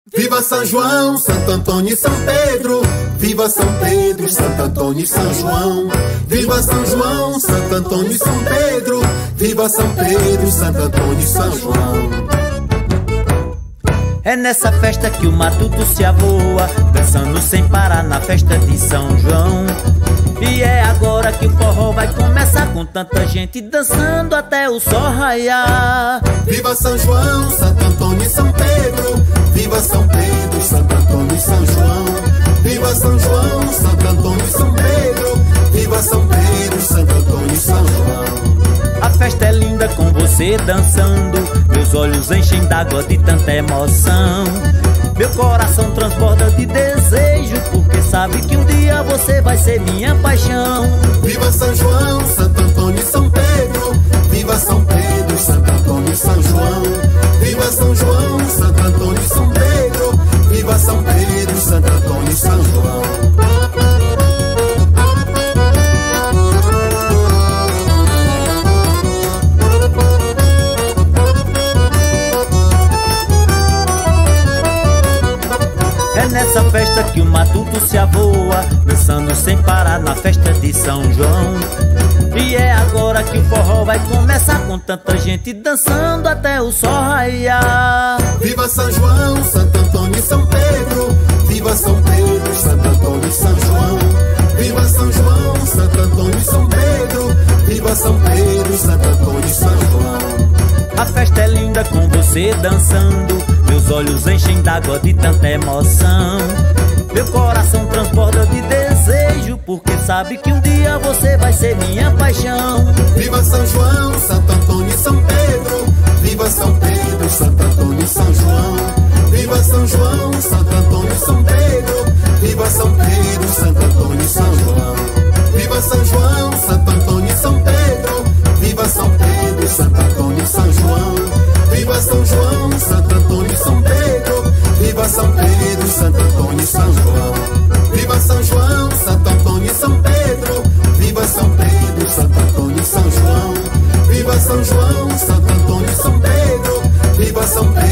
Viva São João, Santo Antônio e São Pedro. Viva São Pedro, Santo Antônio e São João. Viva São João, Santo Antônio e São Pedro. Viva São Pedro, Santo Antônio e São João. É nessa festa que o matuto se avoa, dançando sem parar na festa de São João. E é agora que o forró vai começar, com tanta gente dançando até o sol raiar. Viva São João, Santo Antônio e São Pedro. Viva São Pedro, Santo Antônio e São João. Viva São João, Santo Antônio e São Pedro. Viva São Pedro, Santo Antônio e São João. A festa é linda com você dançando, meus olhos enchem d'água de tanta emoção. Meu coração transborda de desejo, porque sabe que um dia você vai ser minha paixão. Viva São João, Santo Antônio e São Pedro. Viva São Pedro, Santo Antônio e São João. Viva São João, Santo Antônio e São Pedro. Viva São Pedro, Santo Antônio e São João. É nessa festa que o matuto se avoa, dançando sem parar na festa de São João. E é agora que o forró vai começar, com tanta gente dançando até o sol raiar. Viva São João, Santo Antônio e São Pedro. Viva São Pedro, Santo Antônio e São João. Viva São João, Santo Antônio e São Pedro. Viva São Pedro, Santo Antônio e São João. A festa é linda com você dançando, meus olhos enchem d'água de tanta emoção. Meu coração transborda de desejo, porque sabe que um dia você vai ser minha paixão. Viva São João, Santo Antônio e São Pedro. Viva São Pedro, Santo Antônio e São João. Viva São João, Santo Antônio e São Pedro. Viva São Pedro, Santo Antônio e São João. Viva São João, Santo Antônio e São Pedro. Viva São Pedro, Santo Antônio e São João. Viva São João, Santo Antônio e São Pedro. Viva São Pedro, Santo Antônio e São João. Viva São João, Santo Antônio e São Pedro. Viva São Pedro, Santo Antônio e São João. Viva São João, Santo Antônio e São Pedro. Viva São Pedro.